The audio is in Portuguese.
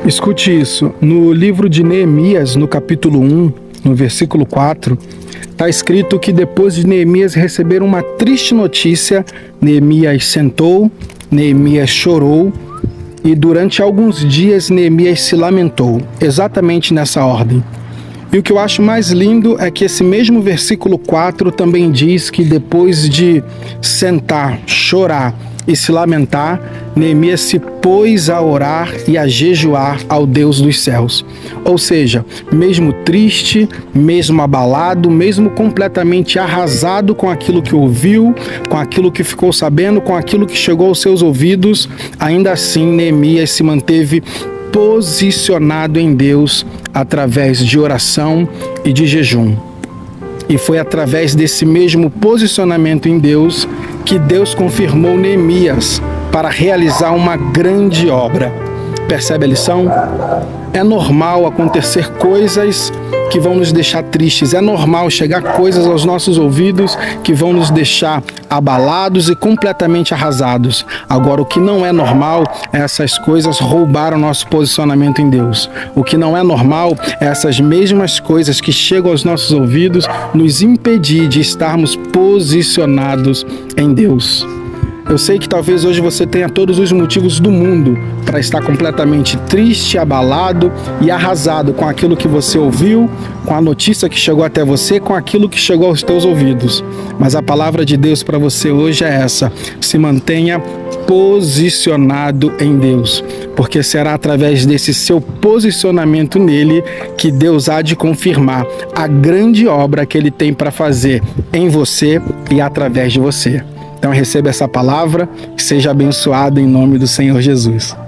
Escute isso. No livro de Neemias, no capítulo 1, no versículo 4, está escrito que depois de Neemias receber uma triste notícia, Neemias sentou, Neemias chorou e durante alguns dias Neemias se lamentou, exatamente nessa ordem. E o que eu acho mais lindo é que esse mesmo versículo 4 também diz que depois de sentar, chorar e se lamentar, Neemias se pôs a orar e a jejuar ao Deus dos céus. Ou seja, mesmo triste, mesmo abalado, mesmo completamente arrasado com aquilo que ouviu, com aquilo que ficou sabendo, com aquilo que chegou aos seus ouvidos, ainda assim Neemias se manteve posicionado em Deus através de oração e de jejum. E foi através desse mesmo posicionamento em Deus que Deus confirmou Neemias para realizar uma grande obra. Percebe a lição? É normal acontecer coisas que vão nos deixar tristes, é normal chegar coisas aos nossos ouvidos que vão nos deixar abalados e completamente arrasados. Agora, o que não é normal é essas coisas roubar o nosso posicionamento em Deus. O que não é normal é essas mesmas coisas que chegam aos nossos ouvidos nos impedir de estarmos posicionados em Deus. Eu sei que talvez hoje você tenha todos os motivos do mundo para estar completamente triste, abalado e arrasado com aquilo que você ouviu, com a notícia que chegou até você, com aquilo que chegou aos teus ouvidos. Mas a palavra de Deus para você hoje é essa: se mantenha posicionado em Deus, porque será através desse seu posicionamento nele que Deus há de confirmar a grande obra que ele tem para fazer em você e através de você. Então receba essa palavra, que seja abençoado em nome do Senhor Jesus.